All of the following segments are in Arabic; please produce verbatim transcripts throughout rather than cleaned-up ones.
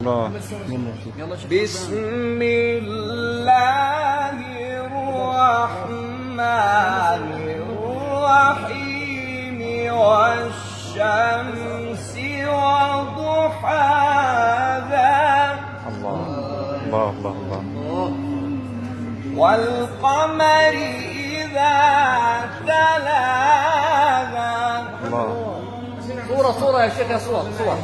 بسم الله الرحمن الرحيم والشمس وضحاها الله الله الله الله والقمر إذا تلاها. الله. صورة صورة يا شيخ، يا صور صور.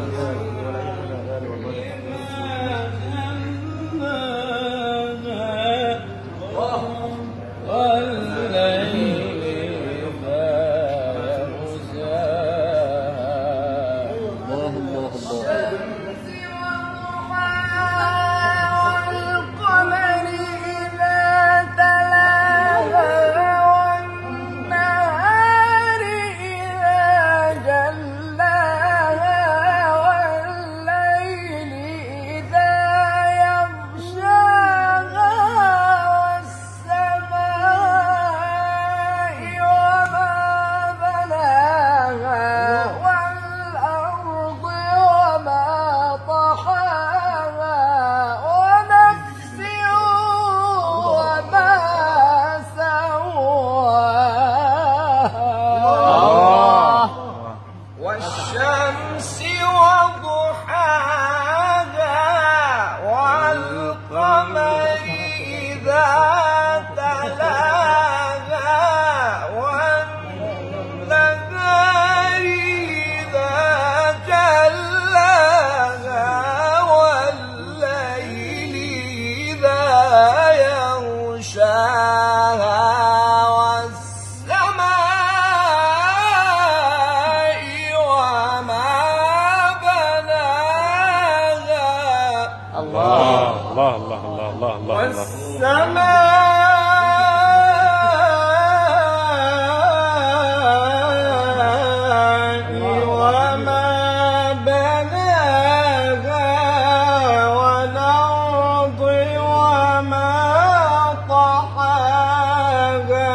والليل إذا يغشاها. الله الله الله. والقمر إذا تلاها والنهار إذا جلاها والليل إذا يغشاها والسماء وما بناها والأرض وما طحاها ونفس وما سواها والشمس وضحاها والقمر إذا تلاها والنهار إذا جلاها والليل إذا يغشاها والسماء وما بناها. الله الله الله الله الله الله. والسماء وما بناها والأرض وما طحاها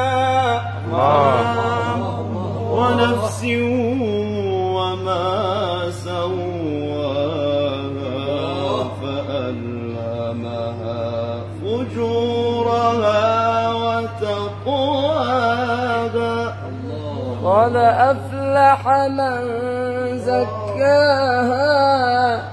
ونفس وما سواها فألهمها فجورها وتقواها. قد أفلح من زكاها